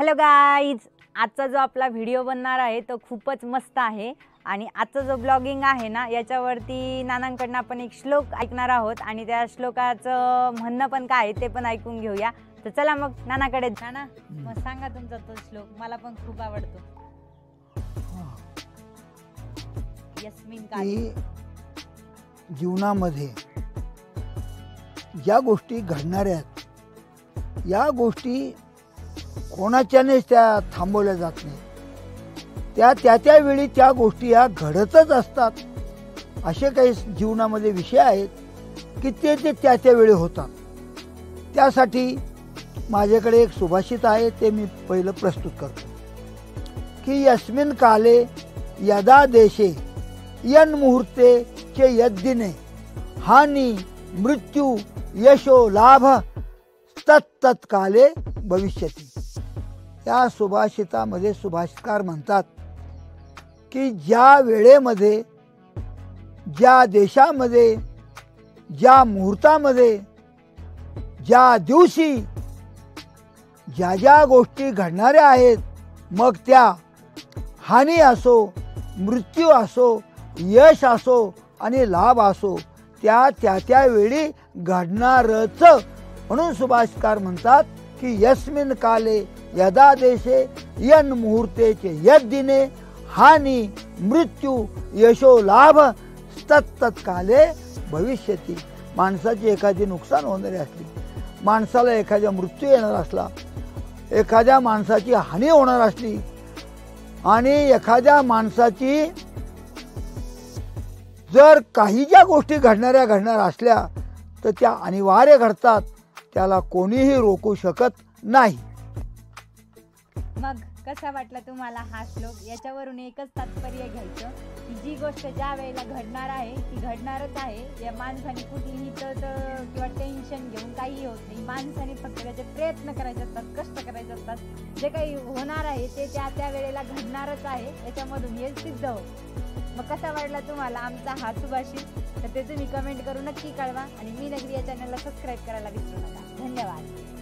Hello guys, आजचा जो आपला व्हिडिओ बनणार आहे तो खूपच मस्त आहे आणि आजचा जो ब्लॉगिंग आहे ना याच्यावरती नानांकडून आपण एक श्लोक ऐकणार आहोत आणि त्या श्लोकाचं म्हणणं पण काय आहे ते पण ऐकून घेऊया। तर चला मग नानाकडे। नाना मग सांगा तुमचा तो श्लोक, मला पण खूप आवडतो। यस्मिन काले जीवनामध्ये ज्या गोष्टी घडणाऱ्या आहेत या गोष्टी कोणाच्यानेच त्या थांबवल्या जात नाही। त्या वेळी त्या गोष्टी या घडतच असतात। असे काही जीवनामध्ये विषय आहेत की ते त्या वेळी होतात। त्यासाठी माझ्याकडे एक सुभाषित आहे, ते मी पहिलं प्रस्तुत करतो की यस्मिन काले यदा देशे यन मुहूर्ते चे यद्दिने हानी मृत्यू यशो लाभ तत्तत्काले भविष्यति। या सुभाषितामध्ये सुभाषितकार म्हणतात की ज्या वेळेमध्ये, ज्या देशामध्ये, ज्या मुहूर्तामध्ये, ज्या दिवशी ज्या ज्या गोष्टी घडणाऱ्या आहेत, मग त्या हानी असो, मृत्यू असो, यश असो आणि लाभ असो, त्या वेळी घडणारच। म्हणून सुभाषितकार म्हणतात की यस्मिन काले यदा देशे यन मुहूर्तेचे यद्दिने हानी मृत्यू यशो लाभ तत्तत्काले भविष्यति। माणसाची एखादी नुकसान होणारी असली, माणसाला एखादा मृत्यू येणार असला, एखाद्या माणसाची हानी होणार असली आणि एखाद्या माणसाची जर काही ज्या गोष्टी घडणार असल्या तर त्या अनिवार्य घडतात, त्याला कोणीही रोखू शकत नाही। मग कसा वाटला तुम्हाला हा श्लोक? याच्यावरून एकच तात्पर्य घ्यायचं की जी गोष्ट ज्या वेळेला घडणार आहे ती घडणारच आहे। या माणसाने कुठलीही किंवा टेन्शन घेऊन काही होत नाही। माणसाने फक्त त्याचे प्रयत्न करायचे असतात, कष्ट करायचे असतात। जे काही होणार आहे ते त्या वेळेला घडणारच आहे, याच्यामधून हे सिद्ध हो। मग कसा वाटला तुम्हाला आमचा हा सुभाषित? तर ते तुम्ही कमेंट करून नक्की कळवा आणि मी नगरी या चॅनलला सबस्क्राईब करायला विसरू नका। धन्यवाद।